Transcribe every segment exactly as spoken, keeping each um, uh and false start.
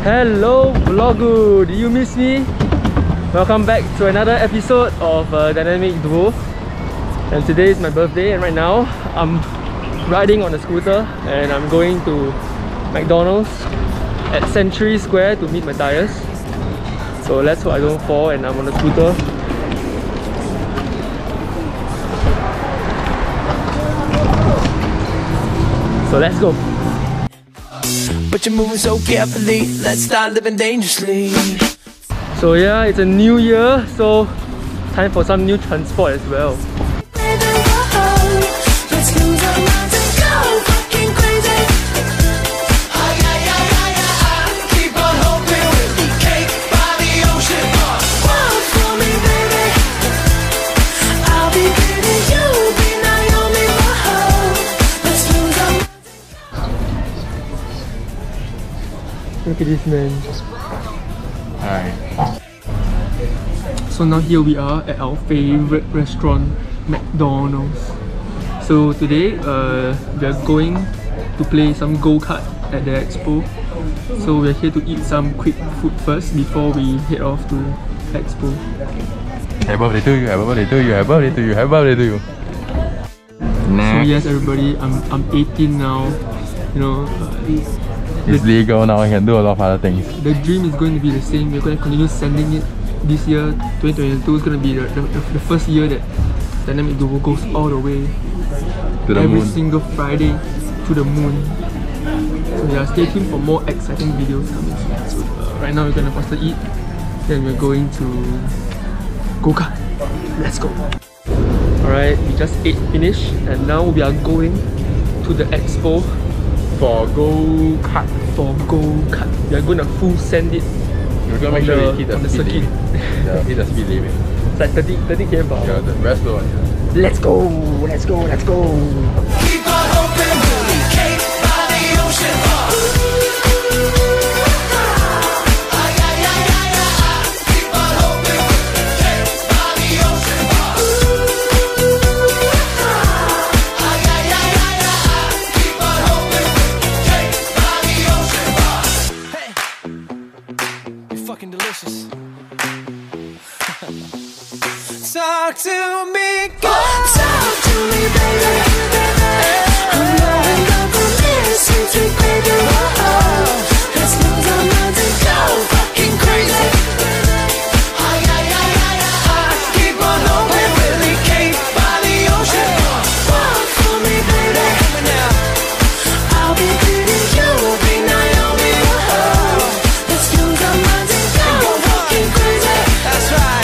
Hello vlogger, do you miss me? Welcome back to another episode of uh, Dynamic Duo. And today is my birthday, and right now I'm riding on a scooter and I'm going to McDonald's at Century Square to meet Matthias. So let's hope I don't fall and I'm on a scooter. So let's go. But you're moving so carefully, let's start living dangerously. So yeah, it's a new year, so time for some new transport as well. Look at this man. Hi. So now here we are at our favorite restaurant, McDonald's. So today uh, we are going to play some go-kart at the expo. So we're here to eat some quick food first before we head off to expo. Happy birthday to you, happy birthday to you, happy birthday to you, happy birthday to you. So yes everybody, I'm, I'm eighteen now. You know, uh, it's legal now, I can do a lot of other things. The dream is going to be the same. We're going to continue sending it this year. twenty twenty-two is going to be the, the, the first year that Dynamic Duo goes all the way To the every moon. single Friday to the moon. So yeah, stay tuned for more exciting videos coming soon. So uh, right now we're going to faster eat, then we're going to go-kart. Let's go. Alright, we just ate finish and now we are going to the expo for go-kart. For go-kart. We are going to full send it. We're gonna make on sure the, we hit the on the speed circuit. limit. Yeah, hit the speed limit. It's like thirty, thirty kilometers per Yeah, hour. the rest slow one. Yeah. Let's go! Let's go! Let's go! Keep on hoping we'll be cake by the ocean. Ay, ay, ay, ay, ay. Keep on hoping we'll be cake by the ocean. Ay, ay, ay, ay, ay. Keep on hoping we'll be cake by the ocean. Hey, you're fucking delicious. Talk to me, go. Talk to me, baby. I'm knowing that from this sweet baby. Whoa, let's lose our minds and go fucking crazy. Ay, ay, ay, ay, ay. Keep on hoping we'll be cake by the ocean. Walk for me, baby. I'll be pretty, you'll be Naomi. Whoa, let's lose our minds and go fucking crazy. That's right.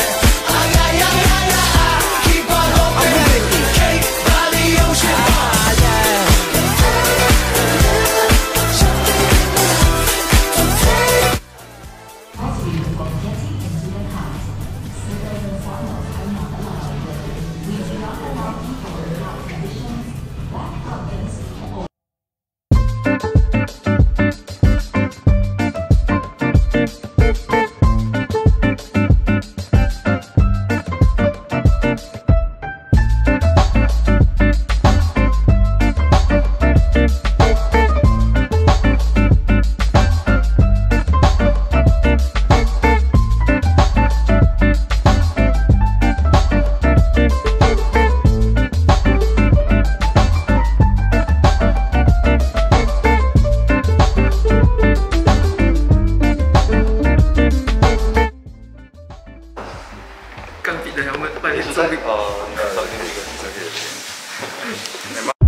Can't fit the helmet, but it's so big. Oh, no, something bigger. It's okay. Okay.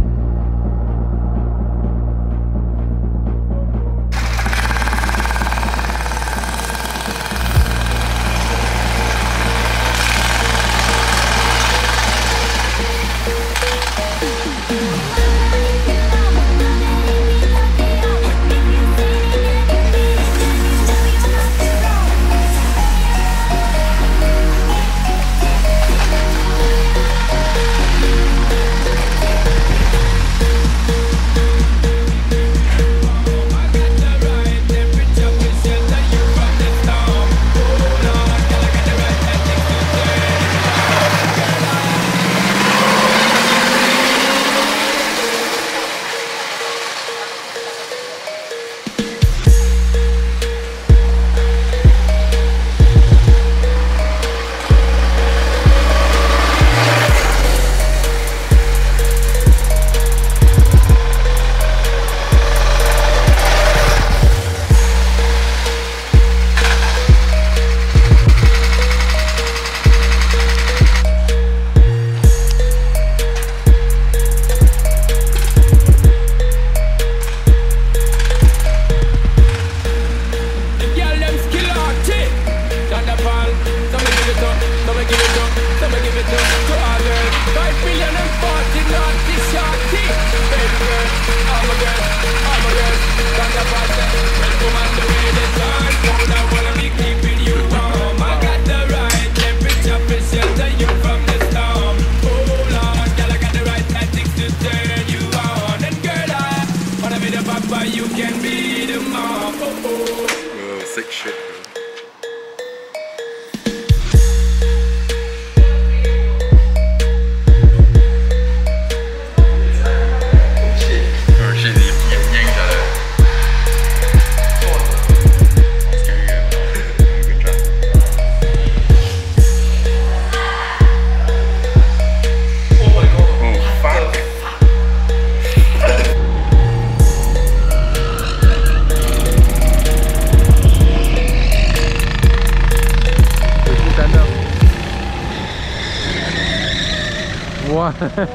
Wow.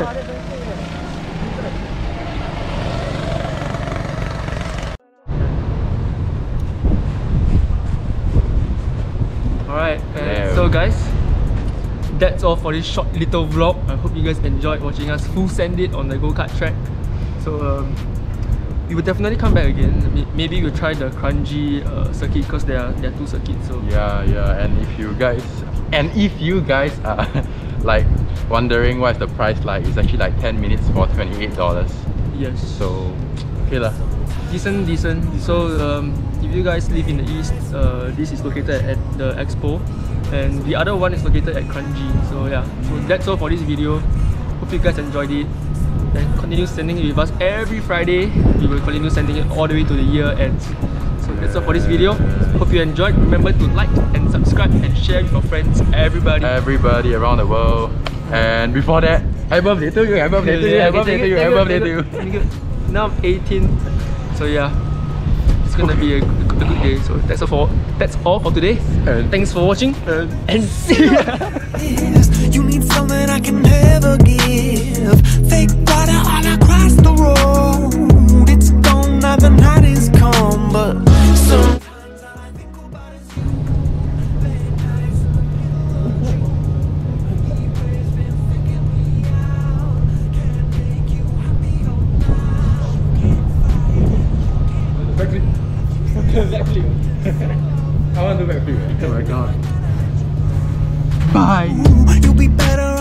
Alright, Yeah. so guys, that's all for this short little vlog. I hope you guys enjoyed watching us full send it on the go-kart track. So um, we will definitely come back again. M- Maybe we'll try the Kranji uh, circuit because there are there are two circuits. So Yeah, yeah, and if you guys and if you guys are like wondering what's the price like, it's actually like ten minutes for twenty-eight dollars. yes, So okay lah. decent, decent. So um, if you guys live in the east, uh, this is located at the Expo, and the other one is located at Kranji. So yeah, so that's all for this video. Hope you guys enjoyed it. And continue sending it with us every Friday. We will continue sending it all the way to the year ends. So that's all for this video. Hope you enjoyed. Remember to like and subscribe and share with your friends, everybody. Everybody around the world. And before that, happy birthday to you, happy birthday to you, happy birthday to you, happy birthday to you. Now I'm eighteen. So yeah, it's gonna be a good, a good day. So that's all for that's all for today. And Thanks for watching and see ya. You need something I can never give. Fake water all across the road. It's gone now, the night is come, but sometimes I think about it. Late nights, always been freaking me out. Can't make you happy, oh no. backflip. Backflip. I want to backflip. Oh my god. Bye. You'll be better